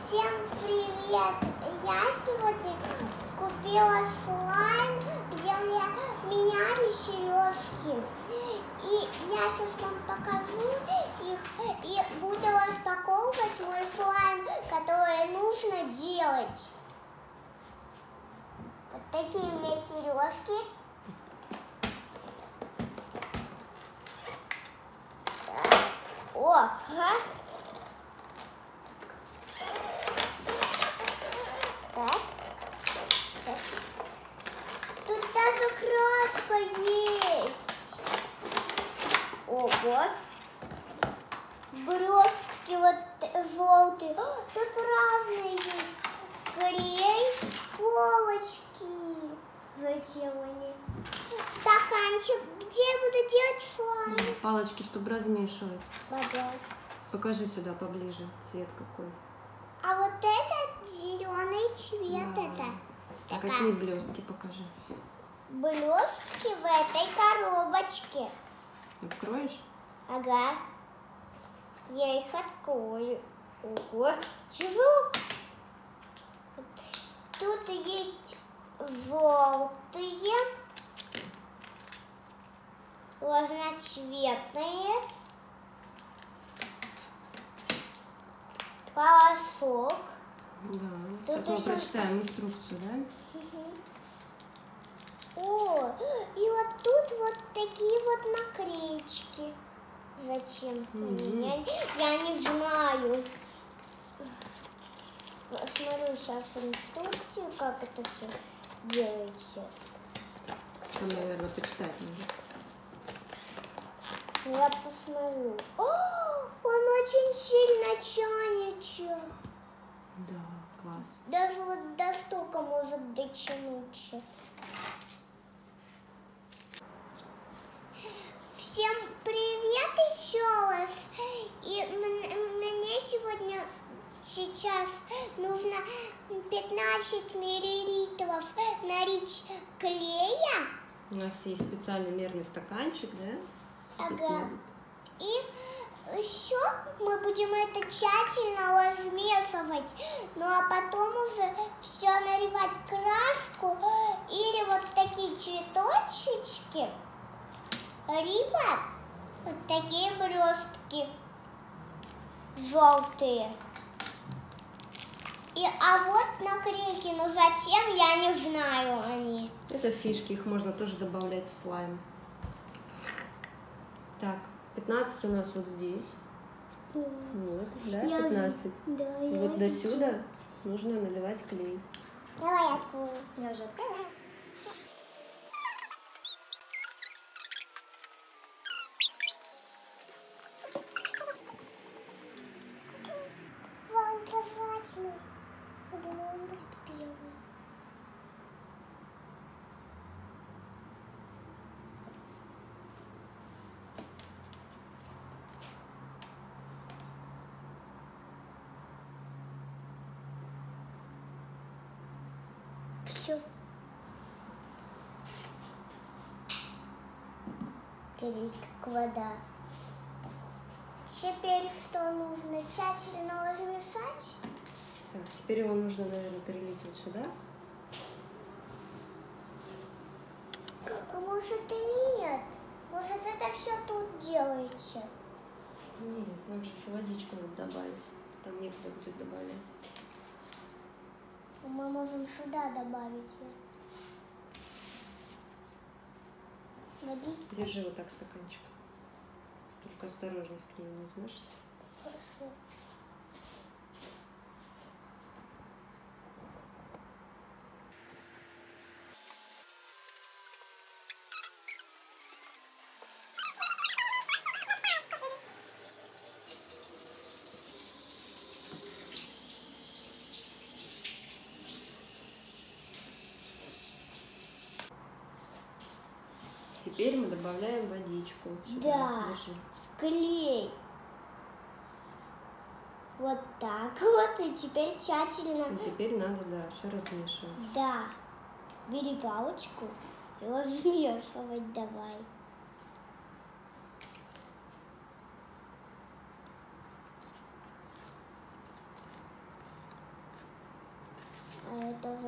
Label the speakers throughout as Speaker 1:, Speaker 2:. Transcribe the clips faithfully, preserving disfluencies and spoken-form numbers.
Speaker 1: Всем привет! Я сегодня купила слайм, где у меня меняли сережки. И я сейчас вам покажу их и буду распаковывать мой слайм, который нужно делать. Вот такие у меня сережки. О, ага. Так. Так. Тут даже краска есть. Ого. Блестки вот желтые. О, тут разные есть. Клей, полочки. Зачем они? Стаканчик, где я буду делать слайм.
Speaker 2: Палочки, чтобы размешивать.
Speaker 1: Вода.
Speaker 2: Покажи сюда поближе, цвет какой.
Speaker 1: А вот этот зеленый цвет,
Speaker 2: Да.
Speaker 1: это.
Speaker 2: А
Speaker 1: такая.
Speaker 2: какие блестки, покажи.
Speaker 1: Блестки в этой коробочке.
Speaker 2: Откроешь?
Speaker 1: Ага. Я их открою. Ого, тяжело. Тут есть желтые, разноцветные, порошок.
Speaker 2: Да.
Speaker 1: Тут
Speaker 2: Сейчас мы
Speaker 1: еще...
Speaker 2: прочитаем инструкцию, да?
Speaker 1: О, и вот тут вот такие вот наклеечки. Зачем?
Speaker 2: Mm-hmm.
Speaker 1: я, я не знаю. Смотрю сейчас инструкцию, как это все делается.
Speaker 2: Там, наверное, почитать нужно.
Speaker 1: Я посмотрю. О, он очень сильно тянется.
Speaker 2: Да, класс.
Speaker 1: Даже вот до стука может дотянуться. Всем привет еще раз. И мне сегодня сейчас нужно пятнадцать миллилитров налить клея.
Speaker 2: У нас есть специальный мерный стаканчик, да?
Speaker 1: Ага. И еще мы будем это тщательно размешивать. Ну а потом уже все наливать краску или вот такие цветочки. Либо вот такие блестки желтые. И, а вот наклейки, но зачем, я не знаю они.
Speaker 2: Это фишки, их можно тоже добавлять в слайм. Так, пятнадцать у нас вот здесь.
Speaker 1: Да.
Speaker 2: Вот, да,
Speaker 1: Я
Speaker 2: пятнадцать.
Speaker 1: Да,
Speaker 2: И
Speaker 1: я
Speaker 2: вот до
Speaker 1: вижу.
Speaker 2: сюда нужно наливать клей.
Speaker 1: Давай я открою. Я уже открою. Вау, прозрачный. Я думала, он будет белый. Все. Горит как вода. Теперь что нужно? Тщательно размешать?
Speaker 2: Так, теперь его нужно, наверное, перелить вот сюда.
Speaker 1: А может и нет? Может это все тут делается?
Speaker 2: Нет, нам же еще водичку надо добавить. Там некуда будет добавлять.
Speaker 1: Мы можем сюда добавить ее. Водичку.
Speaker 2: Держи вот так стаканчик. Только осторожно в клей не смажься.
Speaker 1: Хорошо.
Speaker 2: Теперь мы добавляем водичку. Сюда.
Speaker 1: Да,
Speaker 2: Держи.
Speaker 1: в клей. Вот так вот. И теперь тщательно.
Speaker 2: И теперь надо, да, все размешивать.
Speaker 1: Да. Бери палочку и размешивать давай.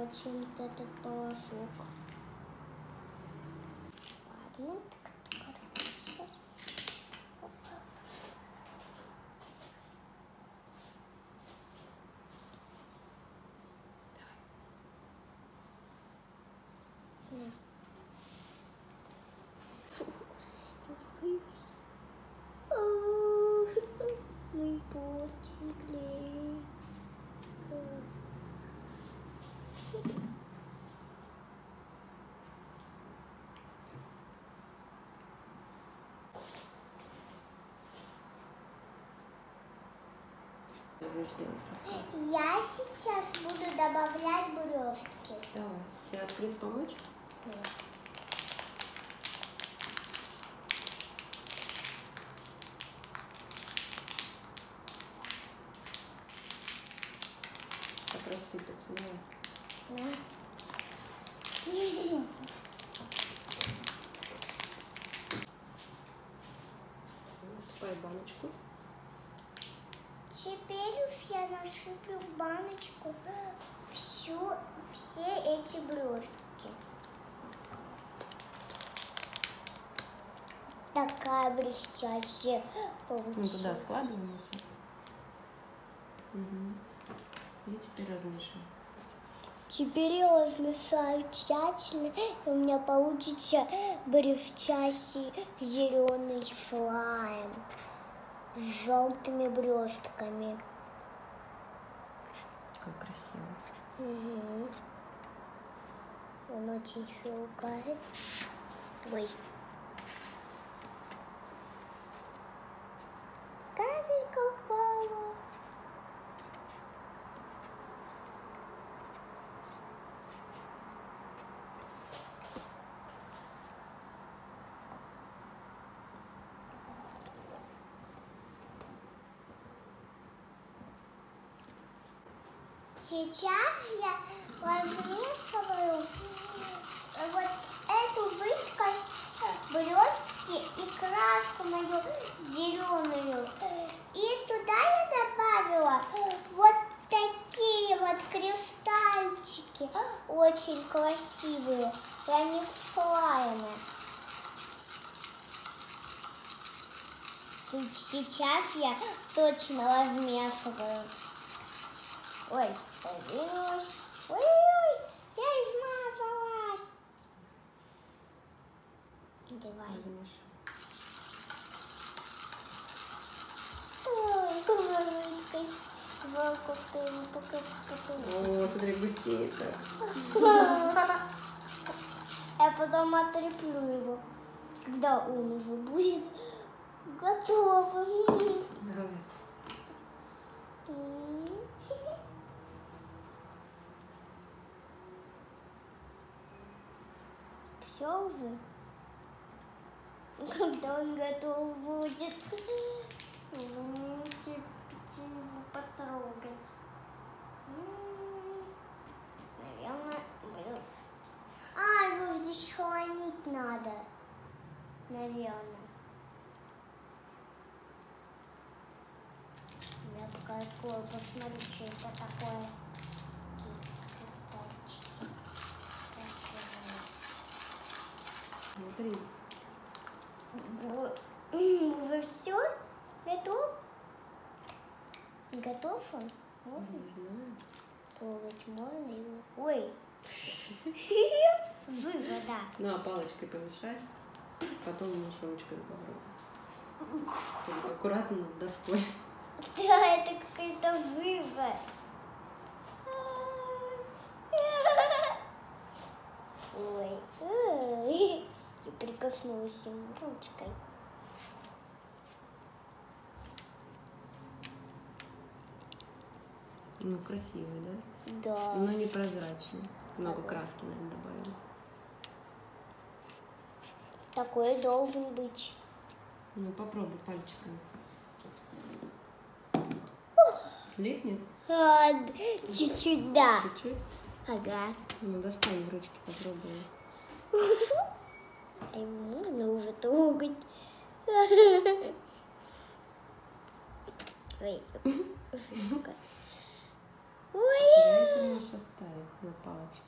Speaker 1: очень вот этот порошок. Ладно, так сейчас. На. Мой потик клей.
Speaker 2: Будешь делать рассказ.
Speaker 1: Я сейчас буду добавлять блестки.
Speaker 2: Давай. Тебе открыть помочь?
Speaker 1: Нет.
Speaker 2: Так рассыпется, давай.
Speaker 1: На.
Speaker 2: Насыпай баночку.
Speaker 1: Теперь уж я насыплю в баночку всю, все эти блестки. Такая блестящая получилась.
Speaker 2: Ну туда складываем все. Угу. И теперь размешиваем.
Speaker 1: Теперь я размешаю тщательно, и у меня получится блестящий зеленый слайм с желтыми блестками.
Speaker 2: Как красиво.
Speaker 1: Угу. Он очень шелкает. Ой. Капелька упала. Сейчас я размешиваю вот эту жидкость, блестки и красную зеленую. И туда я добавила вот такие вот кристальчики, очень красивые, и они в слайме. И сейчас я точно размешиваю. Ой, появилась. Ой-ой-ой, я измазалась. Давай.
Speaker 2: Размешивай.
Speaker 1: Ой, говорит, волку ты пока
Speaker 2: О, смотри, густеет так.
Speaker 1: Я потом отреплю его, когда он уже будет готовым.
Speaker 2: Давай.
Speaker 1: Все уже? Когда он готов будет? Типа его потрогать. Наверное, вырос. А, его здесь хранить надо. Наверное. Я пока открою, посмотрю, что это такое.
Speaker 2: Смотри.
Speaker 1: Уже все? Готов? Готов он? Можно?
Speaker 2: Не знаю.
Speaker 1: Трогать можно его? Ой! Вывода.
Speaker 2: Ну, а палочкой помешай. Потом можешь ручкой попробовать. Только аккуратно над доской.
Speaker 1: Да, это какой-то вывод. Ой. Ой. Я прикоснулась ему ручкой.
Speaker 2: Ну, красивый, да?
Speaker 1: Да.
Speaker 2: Но не прозрачный. Много
Speaker 1: Ага.
Speaker 2: краски, наверное, добавили.
Speaker 1: Такой должен быть.
Speaker 2: Ну, попробуй пальчиками. Липнет?
Speaker 1: А, чуть-чуть, да.
Speaker 2: Чуть-чуть?
Speaker 1: Ага.
Speaker 2: Ну, достань в ручки, попробуй.
Speaker 1: А ему можно уже трогать. Ой.
Speaker 2: Да,
Speaker 1: Ой.
Speaker 2: это можешь оставить. на палочке.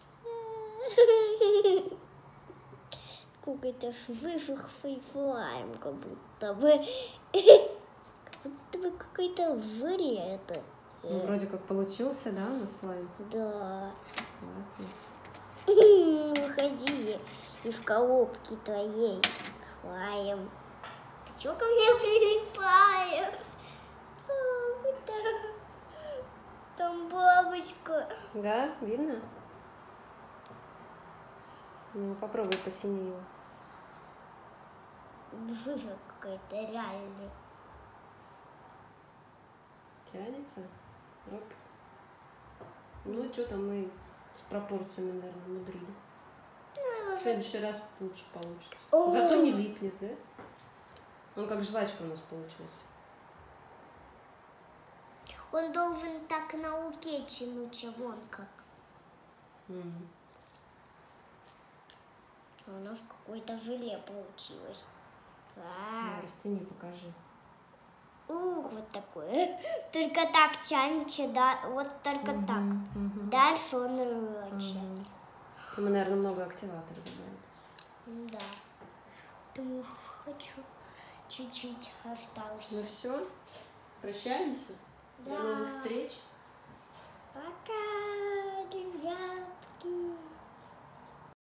Speaker 1: Какой-то высох слайм, как будто бы. Как будто бы какой-то желе это.
Speaker 2: Ну, вроде как получился, да, у нас слайм?
Speaker 1: Да.
Speaker 2: Классно.
Speaker 1: Выходи из коробки твоей слайм. Ты чё ко мне прилипаешь? О, там, там бабочка.
Speaker 2: Да, видно? Ну, попробуй потяни его.
Speaker 1: Жижа какая-то реальная.
Speaker 2: Тянется. Оп. Ну, что-то мы с пропорциями, наверное, мудрили. В следующий раз лучше получится.
Speaker 1: О!
Speaker 2: Зато не липнет, да? Он как жвачка у нас получился.
Speaker 1: Он должен так на руке тянуть, а вон как.
Speaker 2: Мгм.
Speaker 1: А у нас какое-то желе получилось.
Speaker 2: Да,
Speaker 1: А,
Speaker 2: растяни, покажи.
Speaker 1: ух, вот такое. Только так тянете, да, вот только так.
Speaker 2: Мгм, мгм.
Speaker 1: Дальше он рвется.
Speaker 2: Ага. Мы, наверное, много активаторов добавили.
Speaker 1: Да. Думаю, хочу чуть-чуть осталось.
Speaker 2: Ну все, прощаемся. До
Speaker 1: Да.
Speaker 2: новых встреч.
Speaker 1: Пока.